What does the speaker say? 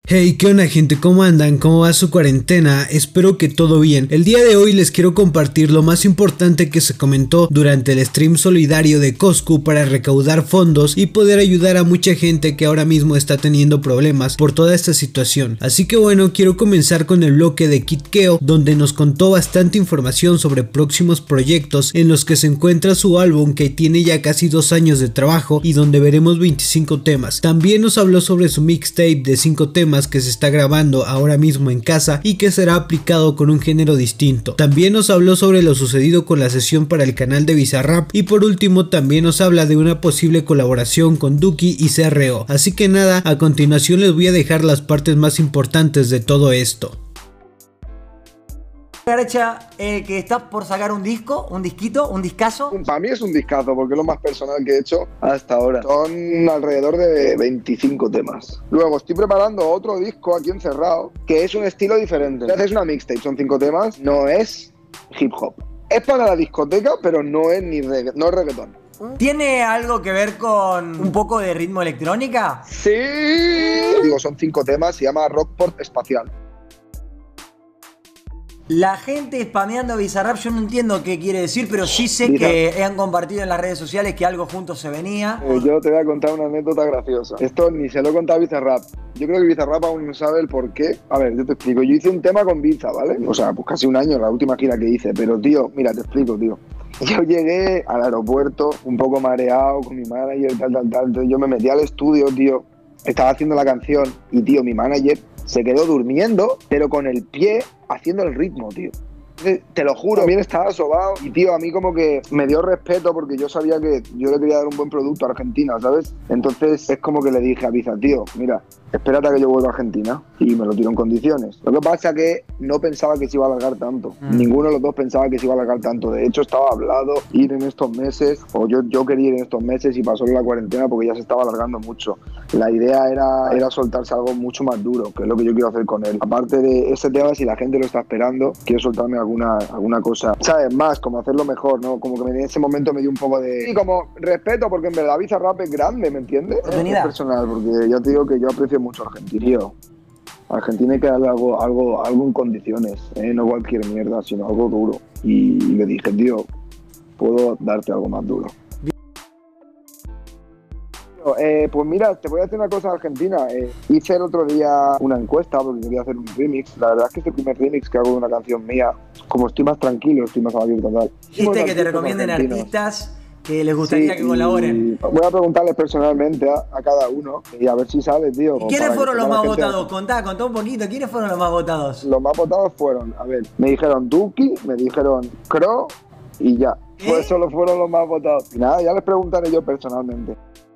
Hey, ¿qué onda gente? ¿Cómo andan? ¿Cómo va su cuarentena? Espero que todo bien. El día de hoy les quiero compartir lo más importante que se comentó durante el stream solidario de Coscu para recaudar fondos y poder ayudar a mucha gente que ahora mismo está teniendo problemas por toda esta situación. Así que bueno, quiero comenzar con el bloque de KidKeo, donde nos contó bastante información sobre próximos proyectos en los que se encuentra su álbum que tiene ya casi 2 años de trabajo y donde veremos 25 temas. También nos habló sobre su mixtape de 5 temas que se está grabando ahora mismo en casa y que será aplicado con un género distinto. También nos habló sobre lo sucedido con la sesión para el canal de Bizarrap y por último también nos habla de una posible colaboración con Duki y CRO. Así que nada, a continuación les voy a dejar las partes más importantes de todo esto. Garcha, que está por sacar un disco, un disquito, un discazo. Para mí es un discazo porque es lo más personal que he hecho hasta ahora. Son alrededor de 25 temas. Luego estoy preparando otro disco aquí encerrado que es un estilo diferente. Es una mixtape, son 5 temas, no es hip hop. Es para la discoteca, pero no es ni no es reggaetón. ¿Tiene algo que ver con un poco de ritmo electrónica? Sí. Digo, son 5 temas, se llama Rockport Espacial. La gente spameando Bizarrap, yo no entiendo qué quiere decir, pero sí sé que han compartido en las redes sociales que algo juntos se venía. Yo te voy a contar una anécdota graciosa. Esto ni se lo he contado a Bizarrap. Yo creo que Bizarrap aún no sabe el por qué. A ver, yo te explico. Yo hice un tema con Biza, ¿vale? O sea, pues casi un año, la última gira que hice. Pero, tío, mira, te explico, tío. Yo llegué al aeropuerto un poco mareado con mi manager, tal. Entonces yo me metí al estudio, tío. Estaba haciendo la canción y, tío, mi manager se quedó durmiendo, pero con el pie haciendo el ritmo, tío. Te lo juro, también estaba sobado y, tío, a mí como que me dio respeto porque yo sabía que yo le quería dar un buen producto a Argentina, ¿sabes? Entonces es como que le dije a Biza, tío, mira, espérate a que yo vuelva a Argentina, y me lo tiró en condiciones. Lo que pasa es que no pensaba que se iba a alargar tanto. Ninguno de los dos pensaba que se iba a alargar tanto. De hecho, estaba hablado ir en estos meses, o yo quería ir en estos meses y pasó la cuarentena porque ya se estaba alargando mucho. La idea era soltarse algo mucho más duro, que es lo que yo quiero hacer con él. Aparte de ese tema, si la gente lo está esperando, quiero soltarme alguna cosa, ¿sabes? Más, como hacerlo mejor, ¿no? Como que en ese momento me dio un poco de... Y como respeto, porque en verdad Bizarrap es grande, ¿me entiendes? Es personal, porque ya te digo que yo aprecio mucho a Argentina, tío. A Argentina hay que darle algo en condiciones, no cualquier mierda, sino algo duro. Y le dije, tío, puedo darte algo más duro. Pues mira, te voy a decir una cosa de Argentina. Hice el otro día una encuesta porque quería hacer un remix. La verdad es que este primer remix que hago de una canción mía, como estoy más tranquilo, estoy más abierto tal. Dijiste que te recomienden artistas que les gustaría que colaboren. Voy a preguntarles personalmente a cada uno y a ver si sale, tío. ¿Quiénes fueron los más votados? Contá un poquito. ¿Quiénes fueron los más votados? Los más votados fueron, a ver, me dijeron Duki, me dijeron CRO y ya. Pues solo fueron los más votados. Y nada, ya les preguntaré yo personalmente.